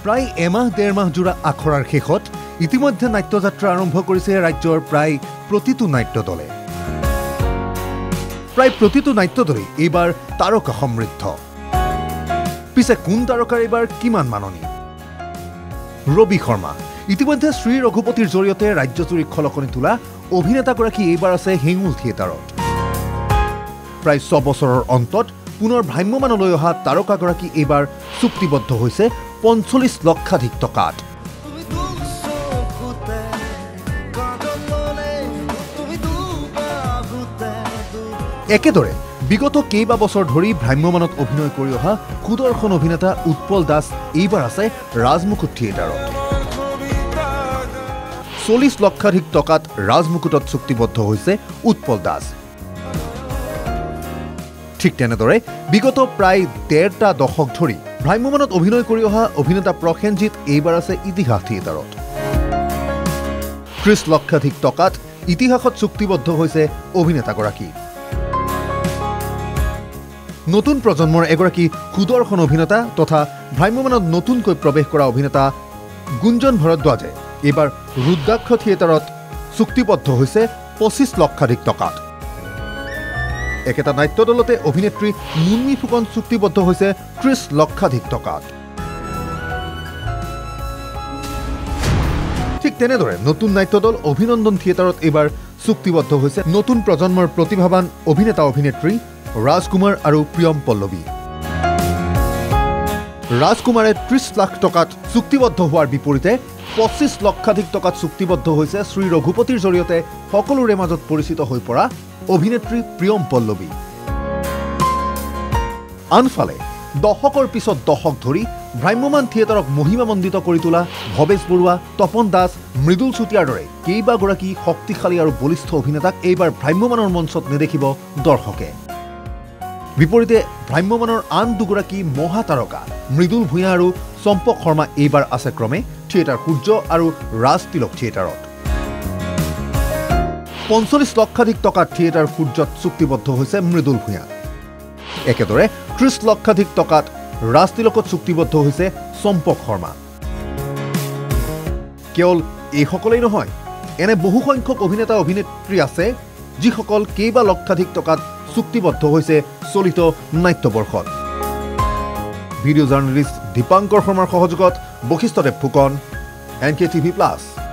প্ৰায় এমাহ ডেৰ মাহ জোৰা আখৰাৰ শেষত ইতিমধ্যে নাট্যযাত্ৰা আৰম্ভ কৰিছে ৰাজ্যৰ প্ৰায় প্ৰতিটো নাট্য দলে। প্ৰায় প্ৰতিটো নাট্য দলেই এইবাৰ তাৰকা সমৃদ্ধ। পিছে কোন তাৰকাৰ এইবাৰ কিমান মাননি? ৰবি শৰ্মা ইতিমধ্যে শ্ৰী ৰঘুপতিৰ জৰিয়তে ৰাজ্যজুৰি খলকনি তোলা অভিনেতাগৰাকী এইবাৰ আছে হেঙুল থিয়েটাৰত। প্ৰায় 6 বছৰৰ অন্তত পুনৰ ভ্ৰাম্যমানলৈ অহা তাৰকাগৰাকী এইবাৰ চুক্তিবদ্ধ হৈছে ৪৫ লক্ষাধিক টকাত। একেদৰে বিগত কেইবা বছৰ ধৰি ভ্ৰাম্যমানত অভিনয় কৰি অহা সুদৰ্শন অভিনেতা উৎপল দাস এইবাৰ আছে ৰাজমুকুট থিয়েটাৰত। ৪০ লক্ষাধিক টকাত ৰাজমুকুটত চুক্তিবদ্ধ হৈছে উৎপল দাস। ঠিক তেনেদৰে বিগত প্ৰায় ১.৫টা দশক ধৰি ভ্ৰাম্যমানত অভিনয় কৰি অহা অভিনেতা প্ৰসেনজিৎ এইবাৰ আছে ইতিহাস থিয়েটাৰত। ৩০ লক্ষাধিক টকাত ইতিহাসত চুক্তিবদ্ধ হৈছে অভিনেতাগৰাকী। নতুন প্ৰজন্মৰ এগৰাকী সুদৰ্শন অভিনেতা তথা ভ্ৰাম্যমানত নতুনকৈ প্ৰৱেশ কৰা অভিনেতা গুঞ্জন ভৰদ্বাজে এইবাৰ ৰুদ্ৰাক্ষ থিয়েটাৰত চুক্তিবদ্ধ হৈছে ২৫ লক্ষাধিক টকাত। একেটা নাট্য দলতে অভিনেত্ৰী মুন্মি ফুকন চুক্তিবদ্ধ হৈছে ৩০ লক্ষাধিক টকাত। ঠিক তেনেদৰে নতুন নাট্য দল অভিনন্দন থিয়েটাৰত এইবাৰ চুক্তিবদ্ধ হৈছে নতুন প্ৰজন্মৰ প্ৰতিভাৱান অভিনেতা অভিনেত্ৰী ৰাজকুমাৰ আৰু প্ৰিয়ম পল্লৱী। ৰাজকুমাৰে ৩০ লাখ টকাত চুক্তিবদ্ধ হোৱাৰ বিপৰীতে ২৫ লক্ষাধিক টকাত চুক্তিবদ্ধ হৈছে শ্ৰী ৰঘুপতিৰ জৰিয়তে সকলোৰে মাজত পৰিচিত হৈ পৰা অভিনেত্ৰী প্ৰিয়ম পল্লৱী। আনফালে দশকৰ পিছত দশক ধৰি ভ্ৰাম্যমান থিয়েটাৰক মহিমামণ্ডিত কৰি তোলা ভৱেশ বৰুৱা, তপন দাস, মৃদুল চুতীয়াৰ দৰে কেইবাগৰাকী শক্তিশালী আৰু বলিষ্ঠ অভিনেতাক এইবাৰ ভ্ৰাম্যমানৰ মঞ্চত নেদেখিব দৰ্শকে। বিপৰীতে ভ্ৰাম্যমানৰ আন দুগৰাকী মহাতাৰকা মৃদুল ভূঞা আৰু চম্পক শৰ্মা এইবাৰ আছে ক্ৰমে থিয়েটাৰ সূৰ্য আৰু ৰাজ তিলক থিয়েটাৰত। ৪৫ লক্ষাধিক টকাত থিয়েটাৰ সূৰ্যত চুক্তিবদ্ধ হৈছে মৃদুল ভূঞা। একেদৰে ৩০ লক্ষাধিক টকাত ৰাজ তিলকত চুক্তিবদ্ধ হৈছে চম্পক শৰ্মা। কেৱল এইসকলেই নহয়, এনে বহুসংখ্যক অভিনেতা অভিনেত্ৰী আছে যিসকল কেইবা লক্ষাধিক টকাত চুক্তিবদ্ধ হৈছে চলিত নাট্যবৰ্ষত। ভিডিঅ' জাৰ্নেলিষ্ট দীপাংকৰ শৰ্মাৰ সহযোগত বশিষ্ঠদেৱ ফুকন, NKTV+।